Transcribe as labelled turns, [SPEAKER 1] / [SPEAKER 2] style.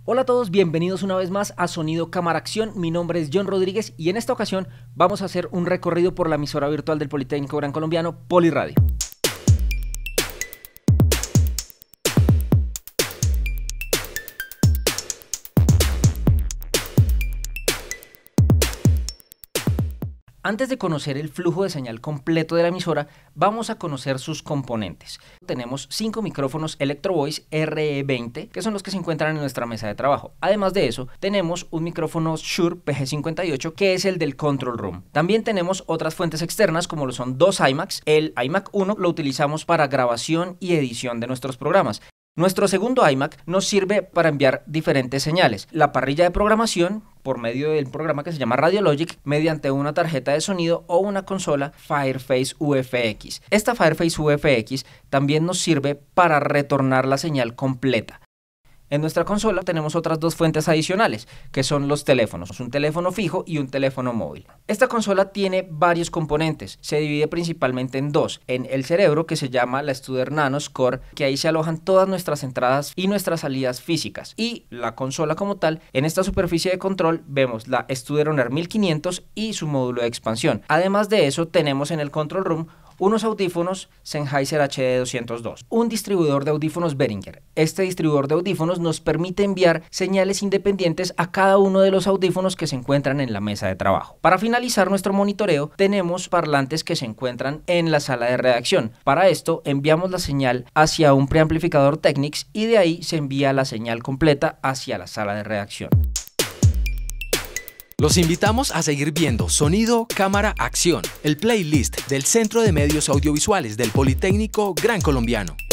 [SPEAKER 1] Hola a todos, bienvenidos una vez más a Sonido Cámara Acción. Mi nombre es John Rodríguez y en esta ocasión vamos a hacer un recorrido por la emisora virtual del Politécnico Gran Colombiano, Poliradio. Antes de conocer el flujo de señal completo de la emisora, vamos a conocer sus componentes. Tenemos 5 micrófonos Electro Voice RE20, que son los que se encuentran en nuestra mesa de trabajo. Además de eso, tenemos un micrófono Shure PG58, que es el del Control Room. También tenemos otras fuentes externas, como lo son dos iMacs. El iMac 1 lo utilizamos para grabación y edición de nuestros programas. Nuestro segundo iMac nos sirve para enviar diferentes señales. La parrilla de programación, por medio del programa que se llama Radiologic, mediante una tarjeta de sonido o una consola Fireface UFX. Esta Fireface UFX también nos sirve para retornar la señal completa. En nuestra consola tenemos otras dos fuentes adicionales, que son los teléfonos, un teléfono fijo y un teléfono móvil. Esta consola tiene varios componentes, se divide principalmente en dos, en el cerebro, que se llama la Studer Nanos Core, que ahí se alojan todas nuestras entradas y nuestras salidas físicas, y la consola como tal. En esta superficie de control vemos la Studer Honor 1500 y su módulo de expansión. Además de eso, tenemos en el Control Room unos audífonos Sennheiser HD202, un distribuidor de audífonos Behringer. Este distribuidor de audífonos nos permite enviar señales independientes a cada uno de los audífonos que se encuentran en la mesa de trabajo. Para finalizar nuestro monitoreo, tenemos parlantes que se encuentran en la sala de redacción. Para esto, enviamos la señal hacia un preamplificador Technics y de ahí se envía la señal completa hacia la sala de redacción.
[SPEAKER 2] Los invitamos a seguir viendo Sonido Cámara Acción, el playlist del Centro de Medios Audiovisuales del Politécnico Gran Colombiano.